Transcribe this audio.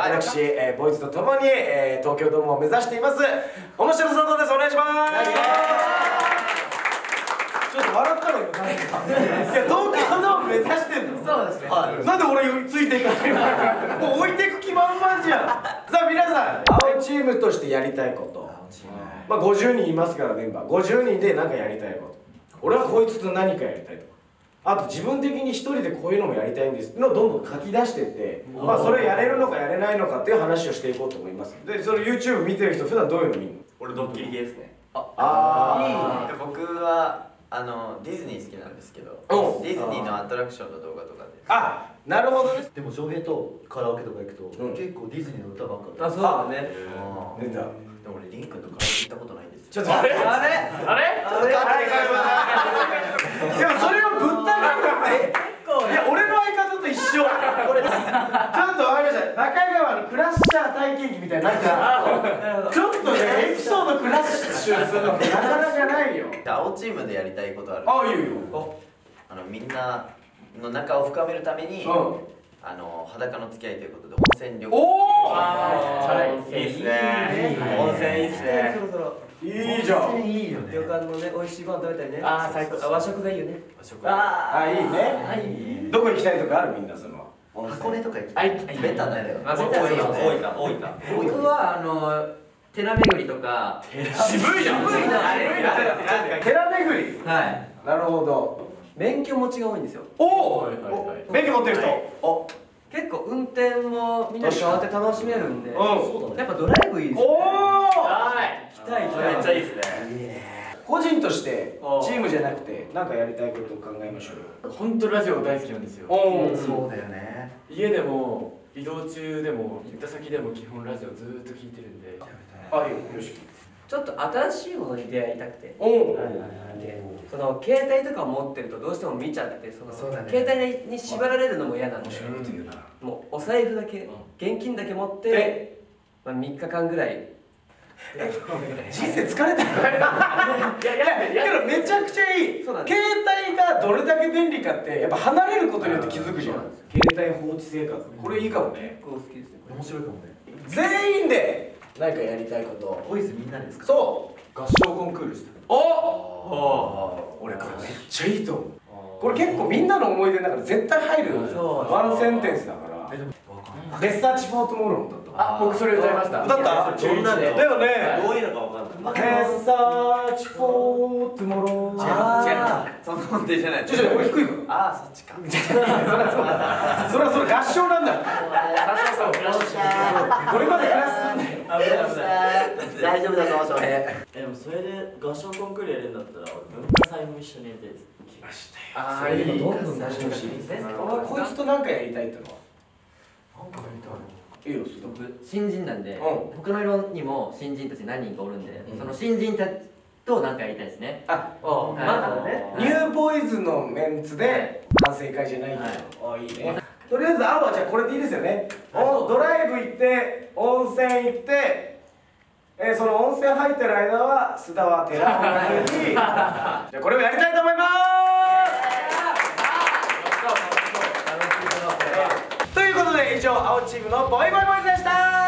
私、ボーイズとともに、東京ドームを目指しています面白さとです。お願いします。ちょっと笑ったのよ誰か。いや、東京ドーム目指してんの。そうですね。なんで俺ついていかないの。もう置いていく気満々じゃん。さあ皆さん、青チームとしてやりたいこと。まあ50人いますからメンバー。50人で何かやりたいこと。俺はこいつと何かやりたいとか。あと自分的に一人でこういうのもやりたいんですのをどんどん書き出していって、まあそれやれるのかやれないのかっていう話をしていこうと思います。で、その YouTube 見てる人普段どういうの見るの？ 俺ドッキリ系ですね。 ああ、 僕はディズニー好きなんですけど、ディズニーのアトラクションの動画とかで。 あ、なるほどね。 でも翔平とカラオケとか行くと結構ディズニーの歌ばっか。 あ、そうだね。 出た。 でも俺リン君とカラオケ行ったことないんですよ。 ちょっと待って。 あれでもそれをぶった切るっていや、俺の相方と一緒。ちょっと分かりました。中川のクラッシャー体験記みたいになったらちょっとね、エピソードクラッシュするのってなかなかないよ。 青チームでやりたいことある。 ああ、いいよ。 みんなの仲を深めるために裸の付き合いということで温泉旅行。 おお、いいっすね。温泉いいっすね。 そろそろいいじゃん。 いいよね。 旅館のね、美味しいご飯食べたりね。 あー最高。 和食がいいよね。 和食。 あ、いいね。どこ行きたいとかある？みんなその箱根とか行きあ、 たい。 いベタだよ。 あ、そういうの多いか、多いか。 僕は寺巡りとか。 渋いじゃん。 渋いな。 寺巡り。 はい。 なるほど。 免許持ちが多いんですよ。 おお、免許持ってる人。お、 結構運転もみんなで変わって楽しめるんで。 うん。 やっぱドライブいいですね。 おお。 はい。 行きたい行きたい。 めっちゃいいですね。 個人としてチームじゃなくて何かやりたいことを考えましょうよ。 本当ラジオ大好きなんですよ。 おお、 そうだよね。 家でも移動中でも行った先でも基本ラジオずーっと聞いてるんで。 あ、いいよ、よし。 ちょっと新しいものに出会いたくて。 おお。 でその携帯とか持ってるとどうしても見ちゃって、 そうだね。 携帯に縛られるのも嫌なんで、 面白いこと言うな。 もうお財布だけ、現金だけ持ってまあ3日間ぐらい。 人生疲れたよ。いや、けどめちゃくちゃいい。 そうなんです。 携帯がどれだけ便利かってやっぱ離れることによって気づくじゃん。携帯放置生活、これいいかもね。 結構好きですね。 面白いかもね。 全員で何かやりたいこと。 ボイスみんなですか？ そう。 合唱コンクールした。 お。俺これめっちゃいいと思う。これ結構みんなの思い出の中で絶対入るワンセンテンスだから。レッサーチフォートモローだった。 あ、僕それ歌いました。 歌った？ 中1で。 だよね。 どういうのかわかんない。 レッサーチフォートモロー。 その音程じゃない。 これ低いかああ、そっちか。 それは合唱なんだ。これまでクラスなんだよ。 大丈夫だぞ、翔平。 でもそれで合唱コンクールやるんだったら文化祭も一緒にやりたいです。 来ましたよ。 あー、いい。 どんどん出してほしい。 こいつと何かやりたいってのは。いいよ、 僕新人なんで、 うん他の色にも新人たち何人かおるんで、その新人たちと何かやりたいですね。 あ、 まだね。 ニューボーイズのメンツで反省会じゃないけど。あ、いいね。とりあえず青はじゃあこれでいいですよね。ドライブ行って温泉行って、その温泉入ってる間は須田は寺尾にじゃあこれをやりたいと思います。ということで以上青チームのボイボイボイズでした。